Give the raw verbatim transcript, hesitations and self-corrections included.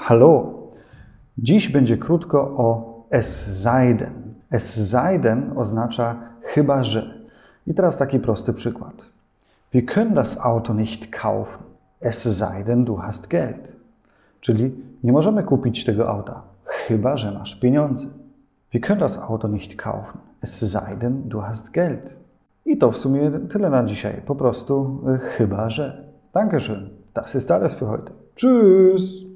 Hallo! Dziś będzie krótko o es sei denn. Es sei denn oznacza chyba że. I teraz taki prosty przykład. Wir können das Auto nicht kaufen, es sei denn du hast Geld. Czyli nie możemy kupić tego auta, chyba że masz pieniądze. Wir können das Auto nicht kaufen, es sei denn du hast Geld. I to w sumie tyle na dzisiaj. Po prostu chyba że. Dankeschön. Das ist alles für heute. Tschüss!